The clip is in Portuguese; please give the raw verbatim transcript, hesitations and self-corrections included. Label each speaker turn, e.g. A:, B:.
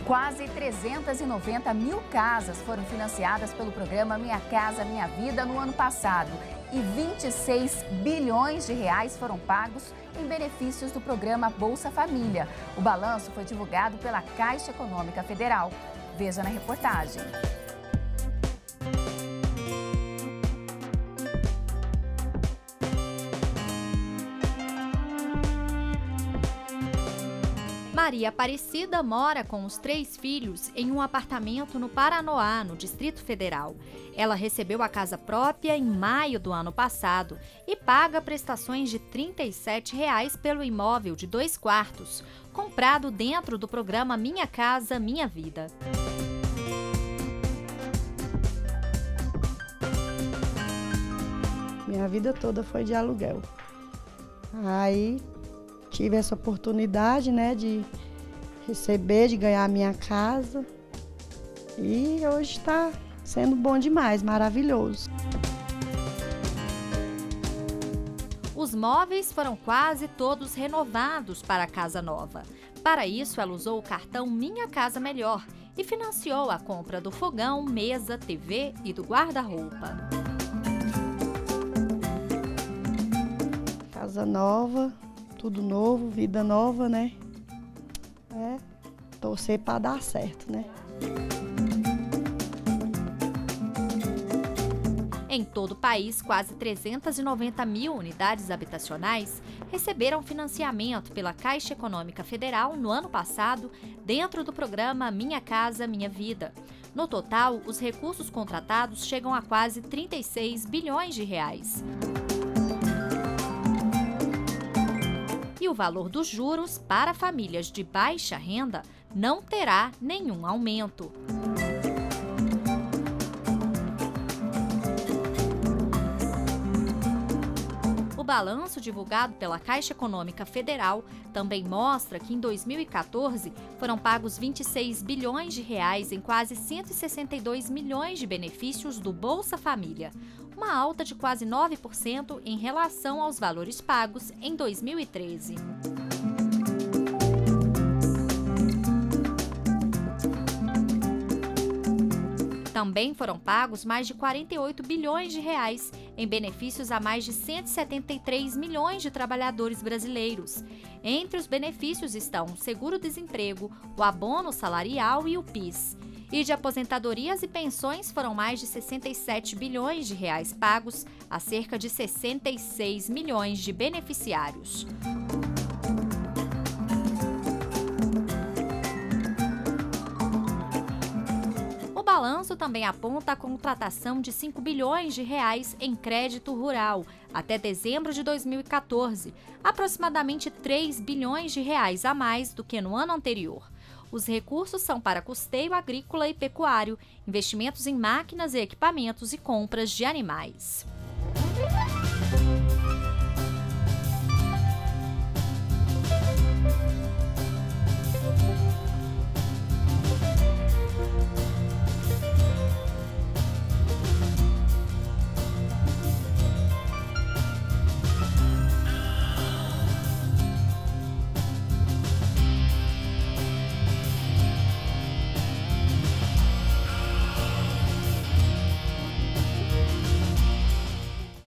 A: Quase trezentas e noventa mil casas foram financiadas pelo programa Minha Casa Minha Vida no ano passado e vinte e seis bilhões de reais foram pagos em benefícios do programa Bolsa Família. O balanço foi divulgado pela Caixa Econômica Federal. Veja na reportagem.
B: Maria Aparecida mora com os três filhos em um apartamento no Paranoá, no Distrito Federal. Ela recebeu a casa própria em maio do ano passado e paga prestações de trinta e sete reais pelo imóvel de dois quartos, comprado dentro do programa Minha Casa Minha Vida.
C: Minha vida toda foi de aluguel. Aí tive essa oportunidade, né, de receber, de ganhar a minha casa. E hoje está sendo bom demais, maravilhoso.
B: Os móveis foram quase todos renovados para a casa nova. Para isso, ela usou o cartão Minha Casa Melhor e financiou a compra do fogão, mesa, T V e do guarda-roupa.
C: Casa nova, tudo novo, vida nova, né? É, torcer para dar certo, né?
B: Em todo o país, quase trezentas e noventa mil unidades habitacionais receberam financiamento pela Caixa Econômica Federal no ano passado, dentro do programa Minha Casa Minha Vida. No total, os recursos contratados chegam a quase trinta e seis bilhões de reais. E o valor dos juros para famílias de baixa renda não terá nenhum aumento. O balanço divulgado pela Caixa Econômica Federal também mostra que em dois mil e quatorze foram pagos vinte e seis bilhões de reais em quase cento e sessenta e dois milhões de benefícios do Bolsa Família, uma alta de quase nove por cento em relação aos valores pagos em dois mil e treze. Também foram pagos mais de quarenta e oito bilhões de reais em benefícios a mais de cento e setenta e três milhões de trabalhadores brasileiros. Entre os benefícios estão o seguro-desemprego, o abono salarial e o PIS. E de aposentadorias e pensões foram mais de sessenta e sete bilhões de reais pagos a cerca de sessenta e seis milhões de beneficiários. O balanço também aponta a contratação de cinco bilhões de reais em crédito rural até dezembro de dois mil e quatorze, aproximadamente três bilhões de reais a mais do que no ano anterior. Os recursos são para custeio agrícola e pecuário, investimentos em máquinas e equipamentos e compras de animais.